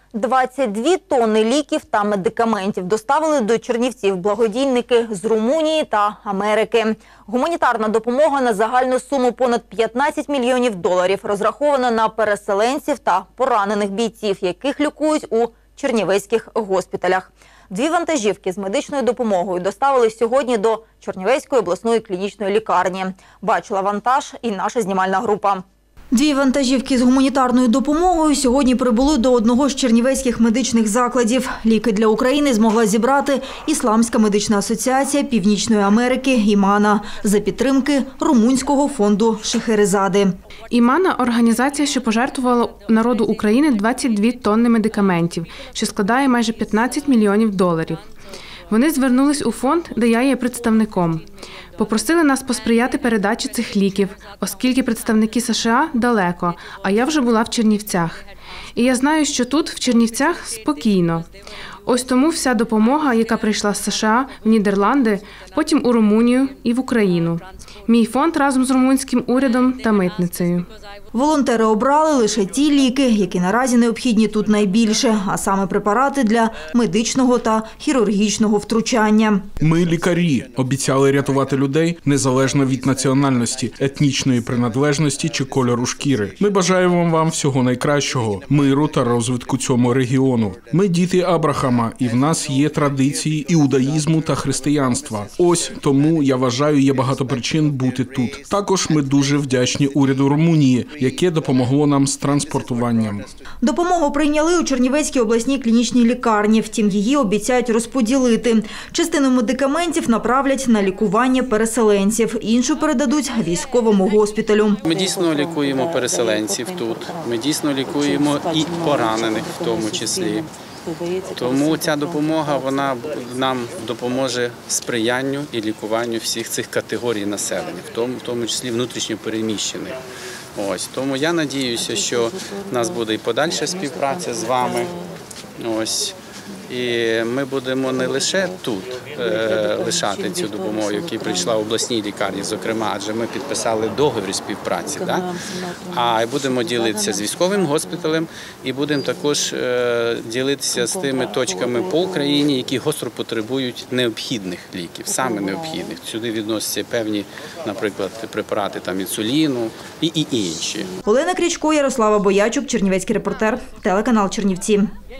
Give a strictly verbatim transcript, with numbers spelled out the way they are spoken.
двадцять дві тонни ліків та медикаментів доставили до Чернівців благодійники з Румунії та Америки. Гуманітарна допомога на загальну суму понад п'ятнадцять мільйонів доларів розрахована на переселенців та поранених бійців, яких лікують у чернівецьких госпіталях. Дві вантажівки з медичною допомогою доставили сьогодні до Чернівецької обласної клінічної лікарні. Бачила вантаж і наша знімальна група. Дві вантажівки з гуманітарною допомогою сьогодні прибули до одного з чернівецьких медичних закладів. Ліки для України змогла зібрати Ісламська медична асоціація Північної Америки «Імана» за підтримки Румунського фонду Шехерезади. «Імана» – організація, що пожертвувала народу України двадцять дві тонни медикаментів, що складає майже п'ятнадцять мільйонів доларів. Вони звернулись у фонд, де я є представником. Попросили нас посприяти передачі цих ліків, оскільки представники США далеко, а я вже була в Чернівцях. І я знаю, що тут, в Чернівцях, спокійно. Ось тому вся допомога, яка прийшла з США в Нідерланди, потім у Румунію і в Україну. Мій фонд разом з румунським урядом та митницею. Волонтери обрали лише ті ліки, які наразі необхідні тут найбільше, а саме препарати для медичного та хірургічного втручання. Ми, лікарі, обіцяли рятувати людей незалежно від національності, етнічної приналежності чи кольору шкіри. Ми бажаємо вам всього найкращого, миру та розвитку цьому регіону. Ми діти Абрахама, і в нас є традиції іудаїзму та християнства. Ось тому, я вважаю, є багато причин бути тут. Також ми дуже вдячні уряду Румунії, яке допомогло нам з транспортуванням. Допомогу прийняли у Чернівецькій обласній клінічній лікарні, втім її обіцяють розподілити. Частину медикаментів направлять на лікування переселенців, іншу передадуть військовому госпіталю. Ми дійсно лікуємо переселенців тут, ми дійсно лікуємо і поранених в тому числі. Тому ця допомога, вона нам допоможе сприянню і лікуванню всіх цих категорій населення, в тому, в тому числі внутрішньо переміщених. Ось, тому я надіюся, що в нас буде і подальша співпраця з вами. Ось. І ми будемо не лише тут е, лишати цю допомогу, яка прийшла в обласній лікарні, зокрема, адже ми підписали договір співпраці, да? А й будемо ділитися з військовим госпіталем і будемо також е, ділитися з тими точками по Україні, які гостро потребують необхідних ліків, саме необхідних. Сюди відносяться певні, наприклад, препарати там, інсуліну і, і інші. Олена Крічко, Ярослава Боячук, Чернівецький репортер, телеканал Чернівці.